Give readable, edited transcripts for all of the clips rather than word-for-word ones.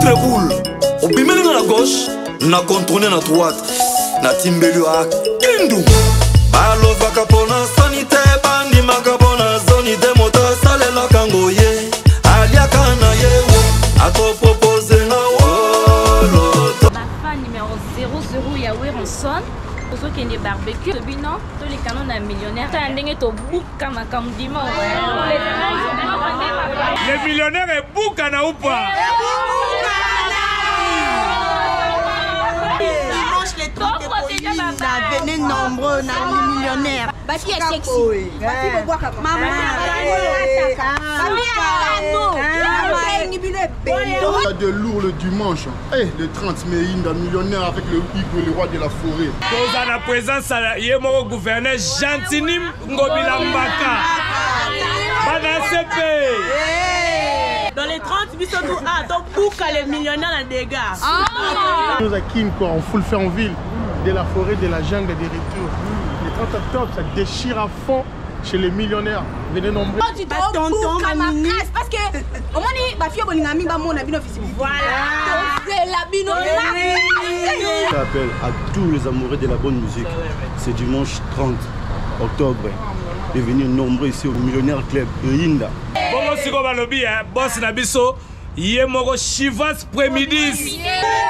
de boule. Au bimeli à gauche, na contourné à droite. Na timbelu à Kindu. Balo vakapona sanité, bandi makapona zonité, moto sale la kangoye. Alia kana yewo, a te proposer na wolo. Ma fan numéro 00 Yahweh Ranson. Pour ceux qui ont des barbecues, le bilan, tous les canons d'un millionnaire. T'as un dingue au bout comme un camdiment. Les millionnaires et boukana ou pas? Venez nombreux, les millionnaires. Qui est sexy? Maman, il y a de lourd le dimanche. Hey, le 30 mai, il y a un millionnaire avec le Hugo, le roi de la forêt. Dans la présence, il y a mon gouverneur Jantinim Ngobila Mbaka. dans les 30 bisous, donc boucle les millionnaires dans les dégâts. Nous à Kinko, en full fait en ville, de la forêt, de la jungle, des retours. Le 30 octobre, ça déchire à fond chez les millionnaires. Venez nombreux. parce que au moins ma fille boningami ba mon abino physique. Voilà. C'est la bino. J'appelle à tous les amoureux de la bonne musique. C'est dimanche 30 octobre. De venir nombreux ici au Millionnaire Club Rinda. Bongo siko balobi boss na biso yemoko Chivas Premidis.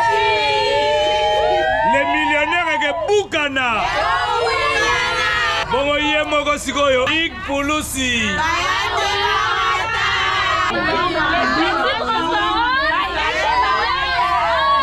Les millionnaires et Boukana. Bongo yemoko siko yo Big Pulusi.